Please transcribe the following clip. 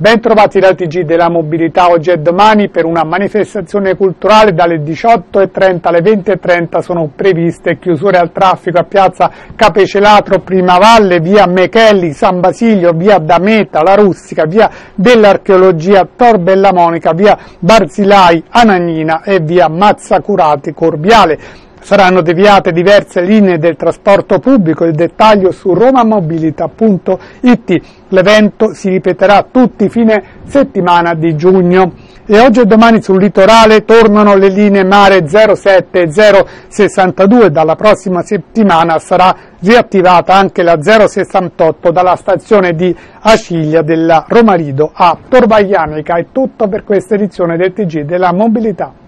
Bentrovati dal TG della Mobilità. Oggi e domani per una manifestazione culturale dalle 18:30 alle 20:30 sono previste chiusure al traffico a piazza Capecelatro, Primavalle, via Mechelli, San Basilio, via Dameta, La Rustica, via dell'Archeologia, Tor Bella Monica, via Barzilai, Anagnina e via Mazzacurati, Corviale. Saranno deviate diverse linee del trasporto pubblico, il dettaglio su romamobilita.it. L'evento si ripeterà tutti i fine settimana di giugno. E oggi e domani sul litorale tornano le linee mare 07 e 062. Dalla prossima settimana sarà riattivata anche la 068 dalla stazione di Aciglia della Romarido a Torvaianica. È tutto per questa edizione del TG della Mobilità.